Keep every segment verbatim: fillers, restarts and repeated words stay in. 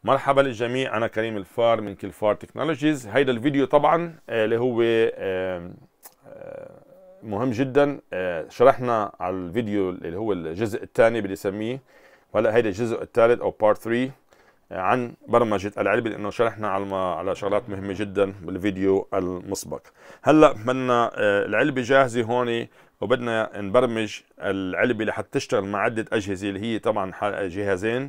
مرحبا للجميع، أنا كريم الفار من كلفار تكنولوجيز. هيدا الفيديو طبعا اللي هو مهم جدا. شرحنا على الفيديو اللي هو الجزء الثاني بدي اسميه، وهلا هيدا الجزء الثالث او بارت ثلاثة عن برمجة العلبة، لأنه شرحنا على على شغلات مهمة جدا بالفيديو المسبق. هلا بدنا العلبة جاهزة هون، وبدنا نبرمج العلبة لحتى تشتغل مع عدة أجهزة اللي هي طبعا جهازين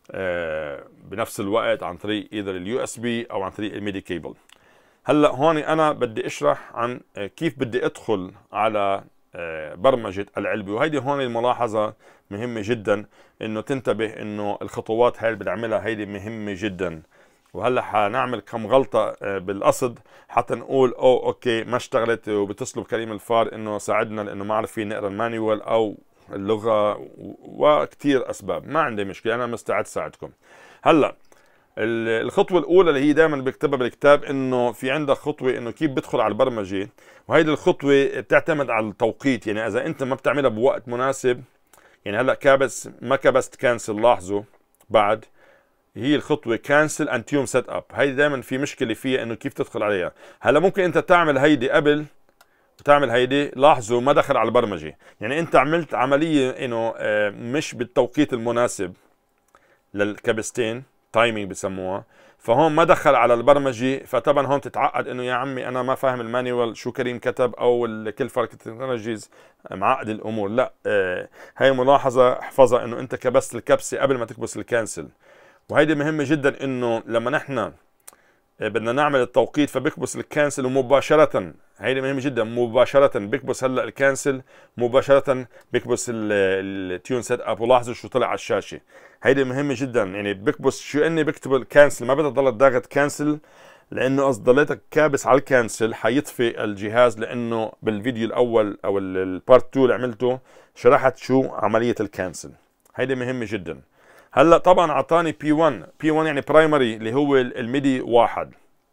بنفس الوقت عن طريق ايذر اليو اس بي او عن طريق الميدي كيبل. هلا هون انا بدي اشرح عن كيف بدي ادخل على برمجة العلبة، وهيدي هون الملاحظة مهمة جدا انه تنتبه انه الخطوات هاي اللي بدي اعملها هيدي مهمة جدا. وهلا حنعمل كم غلطة بالقصد حتى نقول او اوكي ما اشتغلت، وبتصلوا بكريم الفار انه ساعدنا لانه ما عارفين نقرا المانيوال او اللغة وكثير اسباب. ما عندي مشكلة، انا مستعد ساعدكم. هلا الخطوة الأولى اللي هي دائما بكتبها بالكتاب، إنه في عندك خطوة إنه كيف بدخل على البرمجة، وهيدي الخطوة بتعتمد على التوقيت. يعني إذا أنت ما بتعملها بوقت مناسب، يعني هلا كابس ما كبست كانسل، لاحظوا بعد هي الخطوة كانسل أند تيوم سيت أب، هيدي دائما في مشكلة فيها إنه كيف تدخل عليها. هلا ممكن أنت تعمل هيدي قبل وتعمل هيدي، لاحظوا ما دخل على البرمجة. يعني أنت عملت عملية إنه مش بالتوقيت المناسب للكبستين، تايمينج بسموها، فهون ما دخل على البرمجه. فطبعا هون تتعقد انه يا عمي انا ما فاهم المانيوال شو كريم كتب او الكلفار تكنولوجيز معقد الامور. لا، آه هاي ملاحظه احفظها، انه انت كبست الكبسه قبل ما تكبس الكانسل. وهيدي مهمه جدا، انه لما نحن بدنا نعمل التوقيت فبكبس الكانسل ومباشره، هيدي مهمه جدا، مباشره بكبس هلا الكانسل، مباشره بكبس التيون سيت اب، ولاحظوا شو طلع على الشاشه. هيدي مهمه جدا، يعني بكبس شو اني بكتب الكانسل، ما بدك تضل ضاغط كانسل، لانه اذا ضليتك كابس على الكانسل حيطفي الجهاز. لانه بالفيديو الاول او البارت اثنين اللي عملته شرحت شو عمليه الكانسل. هيدي مهمه جدا. هلا طبعا اعطاني بي واحد، بي واحد يعني برايمري اللي هو الميدي واحد،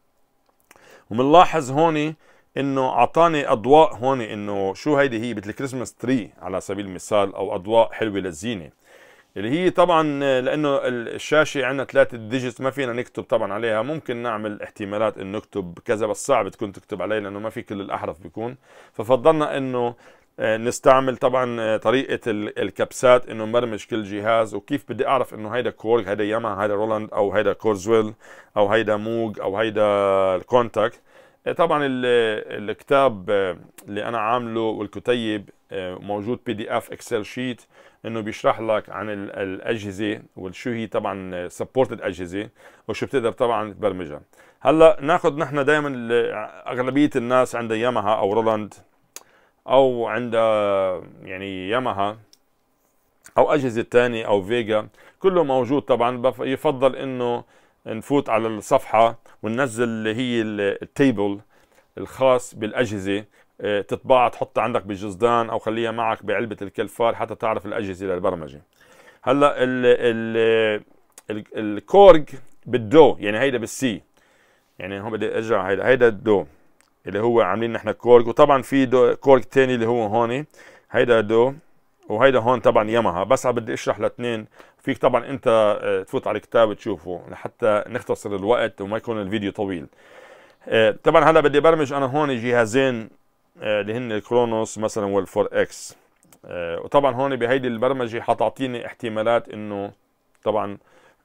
ومنلاحظ هون انه اعطاني اضواء هون، انه شو هيدي هي مثل الكريسماس تري على سبيل المثال، او اضواء حلوه للزينه، اللي هي طبعا لانه الشاشه عندنا ثلاثه ديجيتس ما فينا نكتب طبعا عليها. ممكن نعمل احتمالات انه نكتب كذا، بس صعب تكون تكتب عليه لانه ما في كل الاحرف بيكون. ففضلنا انه نستعمل طبعا طريقه الكبسات، انه نبرمج كل جهاز. وكيف بدي اعرف انه هيدا كورغ، هيدا ياما، هيدا رولاند، او هيدا كورزويل، او هيدا موج، او هيدا الكونتاكت. طبعا الكتاب اللي انا عامله والكتيب موجود بي دي اف اكسل شيت، انه بيشرح لك عن الاجهزه وشو هي طبعا سبورتد اجهزه وشو بتقدر طبعا تبرمجها. هلا ناخذ نحن دائما اغلبيه الناس عندها ياماها او رولاند او عندها يعني ياماها او اجهزه ثانيه او فيجا، كله موجود طبعا. يفضل انه نفوت على الصفحه وننزل اللي هي التيبل الخاص بالاجهزه، تطبعها تحطها عندك بالجزدان او خليها معك بعلبه الكلفار حتى تعرف الاجهزه للبرمجه. هلا ال ال الكورج بالدو، يعني هيدا بالسي، يعني هون بدي ارجع، هيدا هيدا الدو اللي هو عاملين نحن كورج. وطبعا في دو كورج ثاني اللي هو هون، هيدا دو، وهيدا هون طبعا ياماها. بس بدي اشرح الاثنين، فيك طبعا انت تفوت على الكتاب تشوفه لحتى نختصر الوقت وما يكون الفيديو طويل. طبعا هلا بدي برمج انا هون جهازين اللي هن الكرونوس مثلا والفور اكس. وطبعا هون بهيدي البرمجه حتعطيني احتمالات انه طبعا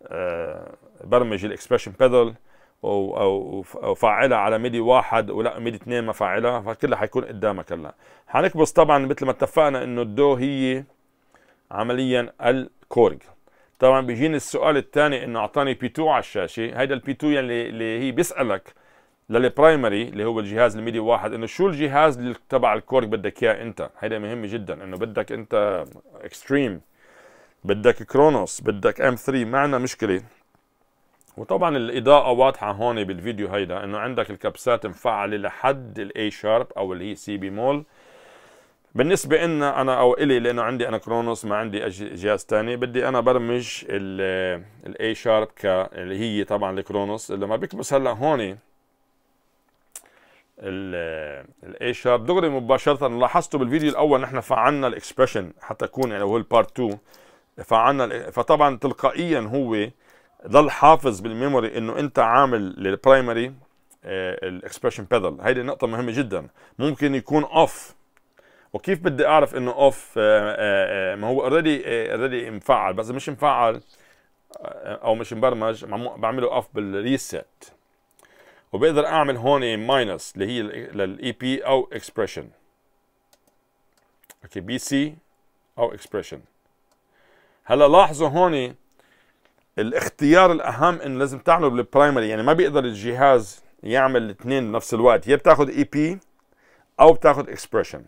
برمج الاكسبريشن بيدل او فاعلها على ميدي واحد ولا ميدي اثنين ما فاعلها، فكلها حيكون قدامك. هلا حنكبس طبعا مثل ما اتفقنا انه الدو هي عمليا الكورج. طبعا بيجيني السؤال الثاني، انه اعطاني بي اثنين على الشاشه. هيدا البي اثنين يعني اللي هي بيسالك للبرايمري اللي هو الجهاز الميدي واحد، انه شو الجهاز اللي تبع الكورج بدك اياه انت. هيدا مهم جدا، انه بدك انت اكستريم، بدك كرونوس، بدك ام ثلاثة، ما عندنا مشكله. وطبعا الاضاءه واضحه هون بالفيديو هيدا، انه عندك الكبسات مفعله لحد الاي شارب او اللي هي سي بي مول. بالنسبه لنا انا او الي، لانه عندي انا كرونوس ما عندي جهاز ثاني، بدي انا برمج الاي شارب ك اللي هي طبعا الكرونوس. لما بكبس هلا هون الاي شارب دغري مباشره، لاحظتوا بالفيديو الاول نحن فعلنا الاكسبريشن حتى يكون يعني هو البارت اثنين، فعلنا، فطبعا تلقائيا هو ضل حافظ بالميموري انه انت عامل للبرايمري الاكسبريشن بيدل. هيدي نقطة مهمة جدا. ممكن يكون اوف، وكيف بدي اعرف انه اوف؟ ما هو اوريدي اوريدي مفعل، بس مش مفعل او مش مبرمج، بعمله اوف بالريست، وبقدر اعمل هون ماينس اللي هي للاي بي او اكسبريشن. اوكي، بي سي او اكسبريشن. هلا لاحظوا هون الاختيار الاهم انه لازم تعمله بالبرايمري، يعني ما بيقدر الجهاز يعمل الاثنين بنفس الوقت، يا بتاخذ اي بي او بتاخذ اكسبريشن.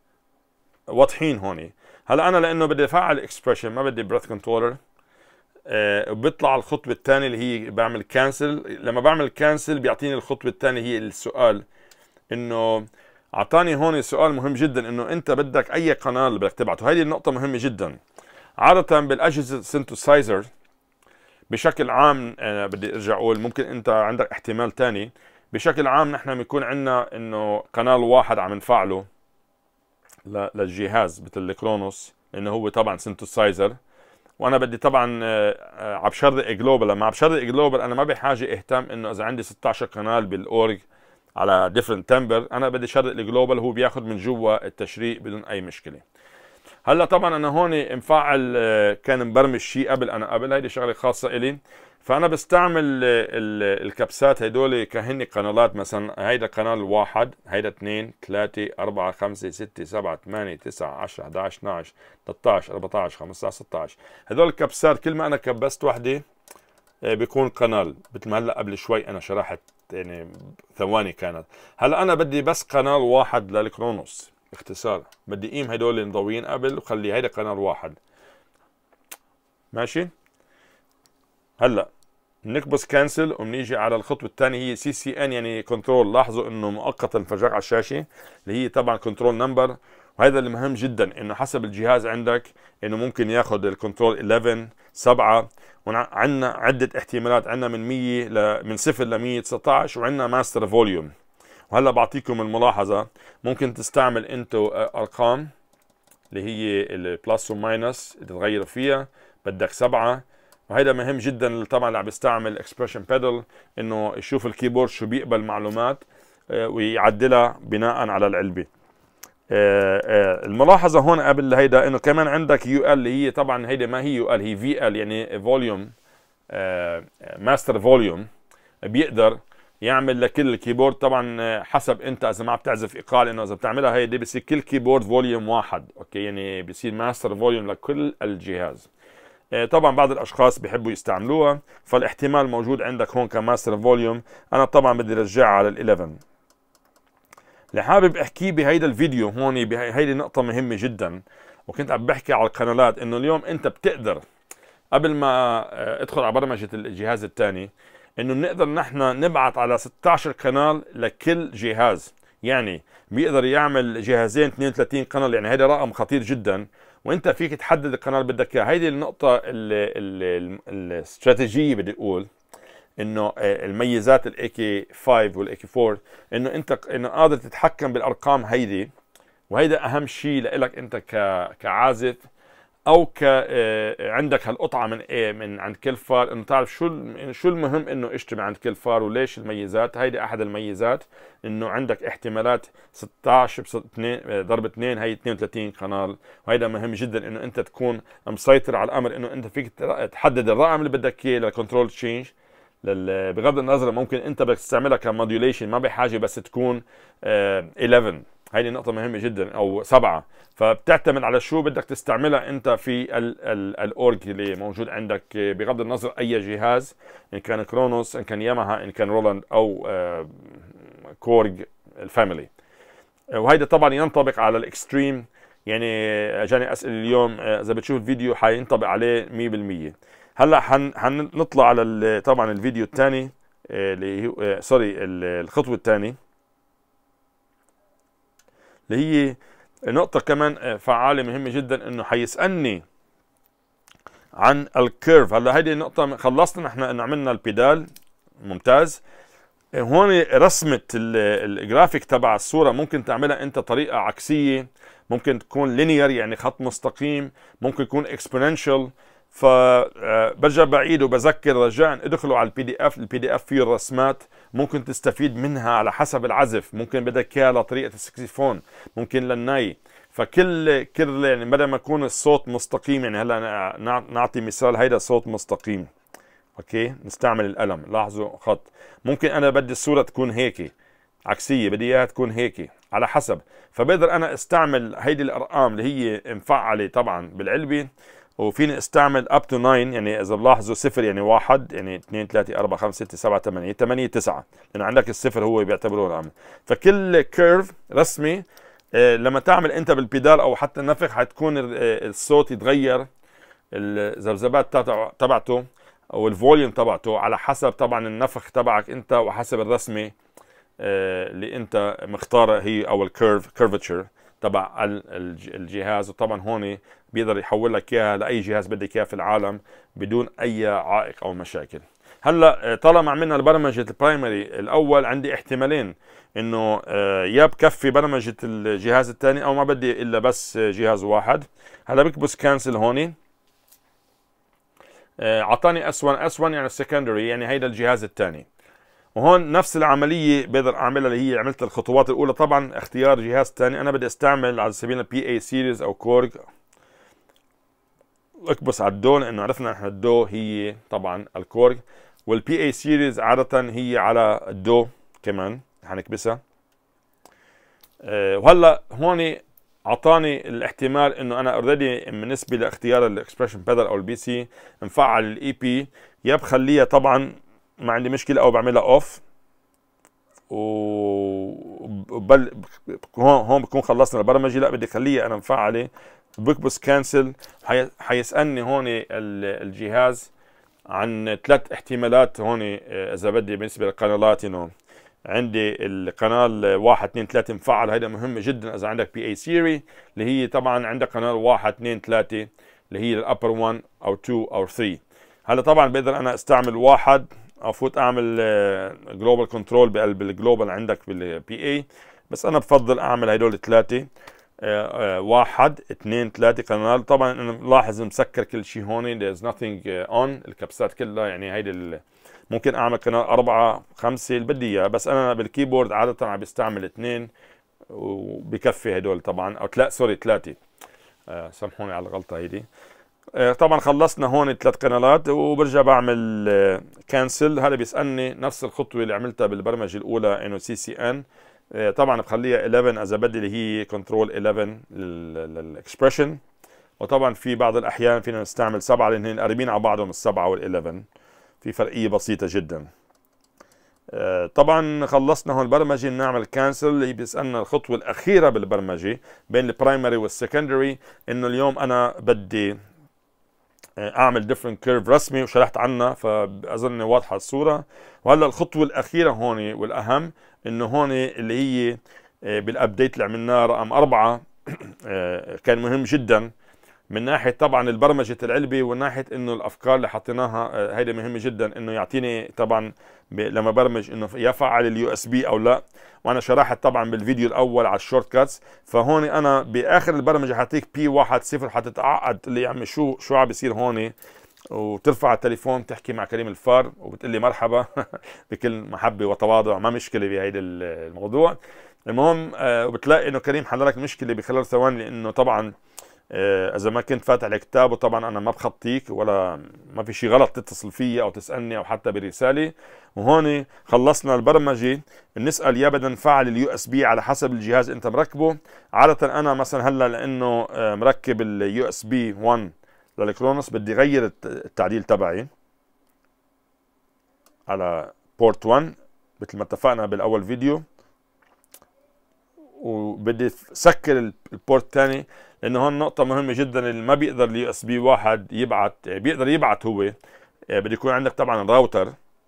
واضحين هون؟ هلا انا لانه بدي افعل اكسبريشن ما بدي بريث كنترولر، آه بيطلع الخطوه الثانيه اللي هي بعمل كانسل. لما بعمل كانسل بيعطيني الخطوه الثانيه هي السؤال، انه اعطاني هون سؤال مهم جدا، انه انت بدك اي قناه اللي بدك تبعته. هذه النقطه مهمه جدا. عاده بالاجهزه السنتوسايزر بشكل عام، أنا بدي ارجع اقول ممكن انت عندك احتمال ثاني. بشكل عام نحن بيكون عندنا انه قناه واحد عم نفعله للجهاز مثل الكرونوس، لانه هو طبعا سنتوسايزر، وانا بدي طبعا عم بشرق جلوبال. لما عم بشرق جلوبال انا ما بحاجه اهتم انه اذا عندي ستة عشر قناه بالاورج على ديفرنت تمبر، انا بدي شرق الجلوبال، هو بياخذ من جوا التشريق بدون اي مشكله. هلا طبعا انا هون مفعل، كان مبرمج شيء قبل، انا قبل هيدي شغله خاصه الي، فانا بستعمل الكبسات هدول كهن قنالات. مثلا هيدا قناه واحد، هيدا اثنين، ثلاثة، أربعة، خمسة، ستة، سبعة، ثمانية، تسعة، عشرة، احد عشر، اثني عشر، ثلاثة عشر، أربعة عشر، خمسة عشر، ستة عشر. هدول الكبسات كل ما انا كبست وحده بيكون قناه، مثل ما هلا قبل شوي انا شرحت، يعني ثواني كانت. هلا انا بدي بس قناه واحد للكرونوس، باختصار بدي قيم هدول المضويين قبل وخلي هيدا قناه واحد. ماشي. هلا بنكبس كانسل وبنيجي على الخطوه الثانيه هي سي سي ان، يعني كنترول. لاحظوا انه مؤقتا فرجاك على الشاشه اللي هي طبعا كنترول نمبر، وهذا اللي مهم جدا، انه حسب الجهاز عندك انه ممكن ياخذ الكنترول إحدى عشر، سبعة، وعندنا عده احتمالات، عندنا من مية ل من صفر ل مية وتسعة عشر، وعندنا ماستر فوليوم. وهلا بعطيكم الملاحظه، ممكن تستعمل انتوا ارقام اللي هي البلس وماينس تتغير فيها، بدك سبعة. وهذا مهم جدا طبعا اللي عم بيستعمل اكسبريشن بيدل، انه يشوف الكيبورد شو بيقبل معلومات ويعدلها بناء على العلبه. الملاحظه هون قبل هيدا انه كمان عندك يو ال، اللي هي طبعا هيدا ما هي يو ال، هي في ال، يعني فوليوم ماستر فوليوم. بيقدر يعمل لكل الكيبورد طبعا حسب انت اذا ما عم تعزف ايقاع، لانه اذا بتعملها هيدي بصير كل كيبورد فوليوم واحد. اوكي، يعني بصير ماستر فوليوم لكل الجهاز. طبعا بعض الاشخاص بيحبوا يستعملوها، فالاحتمال موجود عندك هون كماستر فوليوم. انا طبعا بدي ارجعها على ال11. اللي حابب احكيه بهيدا الفيديو هون، بهيدي نقطه مهمه جدا، وكنت عم بحكي على القنالات، انه اليوم انت بتقدر قبل ما ادخل على برمجه الجهاز الثاني انه بنقدر نحن نبعث على ستة عشر قناه لكل جهاز. يعني بيقدر يعمل جهازين اثنين وثلاثين قناه، يعني هذا رقم خطير جدا، وانت فيك تحدد القناه اللي بدك اياها. هيدي النقطه الاستراتيجيه بدي اقول، انه الميزات الاي كي خمسة والاي كي أربعة، انه انت انه قادر تتحكم بالارقام هيدي، وهيدا اهم شيء لك انت كعازف، او ك عندك هالقطعه من ايه من عند كل فار، انه تعرف شو شو المهم انه اجتمع عند كل فار وليش الميزات. هيدي احد الميزات، انه عندك احتمالات ستة عشر ضرب اثنين، هي اثنين وثلاثين قناه. وهيدا مهم جدا انه انت تكون مسيطر على الامر، انه انت فيك تحدد الرقم اللي بدك اياه للكنترول تشينج. بغض النظر ممكن انت بدك تستعملها كموديوليشن، ما بحاجه بس تكون إحدى عشر. هيدي نقطة مهمة جدا، أو سبعة. فبتعتمد على شو بدك تستعملها أنت في الأورج اللي موجود عندك، بغض النظر أي جهاز، إن كان كرونوس، إن كان ياماها، إن كان رولاند، أو كورج الفاميلي. وهيدا طبعا ينطبق على الإكستريم. يعني أجاني أسئلة اليوم، إذا بتشوف الفيديو حينطبق عليه مية بالمية. هلا حنطلع على طبعا الفيديو الثاني، اللي هو سوري الخطوة الثانية، اللي هي نقطة كمان فعالة مهمة جدا، انه حيسألني عن الكيرف. هلا هيدي النقطة خلصنا، نحن انه عملنا البيدال ممتاز. هون رسمة الجرافيك تبع الصورة ممكن تعملها انت طريقة عكسية، ممكن تكون لينير يعني خط مستقيم، ممكن يكون اكسبوننشال. فبرجع بعيد وبذكر رجاء ادخلوا على البي دي اف، البي دي اف فيه الرسمات ممكن تستفيد منها على حسب العزف، ممكن بدك اياها لطريقه السكسيفون، ممكن للناي. فكل كل يعني بدل ما يكون الصوت مستقيم، يعني هلا نعطي مثال، هيدا صوت مستقيم اوكي، نستعمل القلم، لاحظوا خط. ممكن انا بدي الصوره تكون هيك عكسيه، بدي اياها تكون هيك على حسب، فبقدر انا استعمل هيدي الارقام اللي هي مفعله طبعا بالعلبه، وفيني استعمل اب تو تسعة، يعني اذا بلاحظوا صفر يعني واحد، يعني اثنين ثلاثة أربعة خمسة ستة سبعة ثمانية ثمانية تسعة، لأن عندك الصفر هو بيعتبروه رقم. فكل كيرف رسمي آه لما تعمل انت بالبيدال او حتى النفخ حتكون الصوت يتغير، الذبذبات تبعته او الفوليوم تبعته على حسب طبعا النفخ تبعك انت وحسب الرسمه آه اللي انت مختارها هي، او الكيرف كيرفتشر تبع الجهاز. وطبعا هون بيقدر يحول لك اياها لاي جهاز بدك اياه في العالم بدون اي عائق او مشاكل. هلا طالما عملنا برمجه البرايمري الاول، عندي احتمالين انه يا بكفي برمجه الجهاز الثاني او ما بدي الا بس جهاز واحد. هلا بكبس كانسل هون، اعطاني اس واحد اس واحد يعني السكندري، يعني هيدا الجهاز الثاني. وهون نفس العمليه بقدر اعملها اللي هي عملت الخطوات الاولى، طبعا اختيار جهاز ثاني. انا بدي استعمل على سبيل البي اي سيريز او كورج، اكبس على الدو لانه عرفنا احنا الدو هي طبعا الكورج، والبي اي سيريز عاده هي على الدو كمان حنكبسها. أه وهلا هون اعطاني الاحتمال انه انا اوريدي بالنسبه لاختيار الاكسبريشن بيدل او البي سي مفعل الاي بي، يا بخليها طبعا ما عندي مشكله او بعملها اوف، وبل هون هون بكون خلصنا البرمجه. لا بدي اخليها انا مفعله، بكبس كانسل. حيسالني هون الجهاز عن ثلاث احتمالات هون اذا بدي بالنسبه للقنوات، انه عندي القناه واحد اثنين ثلاثة مفعل، هيدا مهم جدا اذا عندك بي اي سيري، اللي هي طبعا عندك قناه واحد اثنين ثلاثة اللي هي الابر واحد او اثنين او ثلاثة. هلا طبعا بقدر انا استعمل واحد، افوت اعمل جلوبال كنترول بقلب الجلوبال عندك بالبي اي، بس انا بفضل اعمل هدول ثلاثه، واحد اثنين ثلاثه قناه. طبعا انا ملاحظ مسكر كل شيء هون، there's nothing on، الكبسات كلها، يعني هيدي ممكن اعمل قناه اربعه خمسه اللي بدي اياه، بس انا بالكيبورد عاده عم بستعمل اثنين وبكفي هدول طبعا، او ثلاث سوري ثلاثه، سامحوني على الغلطه هيدي. طبعا خلصنا هون ثلاث قنوات وبرجع بعمل كانسل. هذا بيسالني نفس الخطوه اللي عملتها بالبرمجه الاولى، انه سي سي ان طبعا بخليها احد عشر اذا بدي، اللي هي كنترول احد عشر للاكسبريشن. وطبعا في بعض الاحيان فينا نستعمل سبعه لان قريبين على بعضهم السبعه وال احد عشر، في فرقيه بسيطه جدا. طبعا خلصنا هون البرمجه، نعمل كانسل اللي بيسالنا الخطوه الاخيره بالبرمجه بين البرايمري والسكندري، انه اليوم انا بدي اعمل ديفرنت كيرف رسمي وشرحت عنها، فاظن واضحه الصوره. وهلا الخطوه الاخيره هون والاهم، انه هون اللي هي بالابديت اللي عملناه رقم اربعه كان مهم جدا من ناحيه طبعا البرمجه العلبه، ومن ناحيه انه الافكار اللي حطيناها هيدا مهمه جدا، انه يعطيني طبعا لما برمج انه يفعل اليو اس بي او لا. وانا شرحت طبعا بالفيديو الاول على الشورت كاتس، فهون انا باخر البرمجه حاعطيك بي واحد صفر، حتتعقد اللي يا عمي شو شو عم بيصير هون، وترفع التليفون تحكي مع كريم الفار وبتقول لي مرحبا بكل محبه وتواضع، ما مشكله بهيدا الموضوع. المهم آه وبتلاقي انه كريم حل لك مشكله بخلال ثواني، لانه طبعا آه اذا ما كنت فاتح الكتاب، وطبعا انا ما بخطيك ولا ما في شيء غلط تتصل فيي او تسالني او حتى برساله. وهون خلصنا البرمجه، بنسال يا بدنا نفعل اليو اس بي على حسب الجهاز انت مركبه. عاده انا مثلا هلا لانه آه مركب اليو اس بي واحد للكرونوس، بدي غير التعديل تبعي على بورت واحد مثل ما اتفقنا بالاول فيديو، وبدي سكر البورت الثاني، لانه هون نقطة مهمة جدا، اللي ما بيقدر اليو اس بي واحد يبعت، بيقدر يبعت هو، بده يكون عندك طبعا راوتر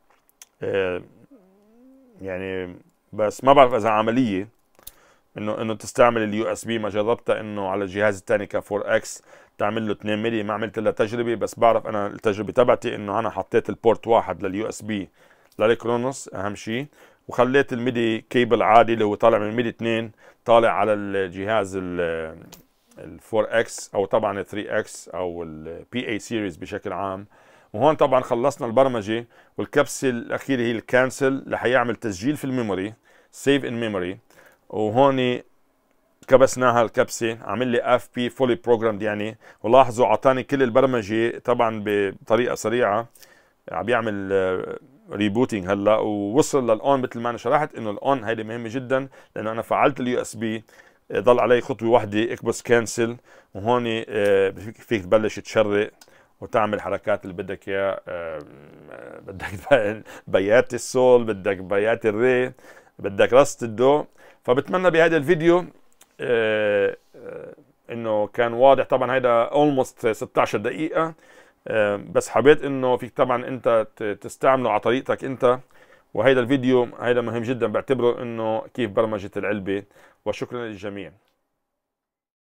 يعني، بس ما بعرف اذا عملية انه انه تستعمل اليو اس بي. ما جربتها انه على الجهاز الثاني ك فور اكس تعمل له اثنين ملي، ما عملت لها تجربه، بس بعرف انا التجربه تبعتي انه انا حطيت البورت واحد لليو اس بي للكرونوس اهم شيء، وخليت الميدي كيبل عادي اللي هو طالع من الميدي اثنين طالع على الجهاز ال فور إكس او طبعا ال ثري إكس او ال بي إيه سيريز بشكل عام. وهون طبعا خلصنا البرمجه، والكبسه الاخيره هي الكانسل اللي حيعمل تسجيل في الميموري، سيف ان ميموري. وهون كبسناها الكبسه، عامل لي اف بي فولي بروجرامد يعني. ولاحظوا اعطاني كل البرمجه طبعا بطريقه سريعه، عم بيعمل ريبوتينج هلا، ووصل للاون مثل ما انا شرحت انه الاون هيدي مهمه جدا، لانه انا فعلت اليو اس بي، ضل علي خطوه واحده اكبس كانسل، وهون فيك تبلش تشرق وتعمل حركات اللي بدك اياه. بدك بيات السول، بدك بيات الري، بدك رصة الدو. فبتمنى بهذا الفيديو آه آه انه كان واضح. طبعا هيدا اولموست ستة عشر دقيقة، آه بس حبيت انه فيك طبعا انت تستعمله على طريقتك انت. وهيدا الفيديو هيدا مهم جدا، بعتبره انه كيف برمجة العلبة. وشكرا للجميع.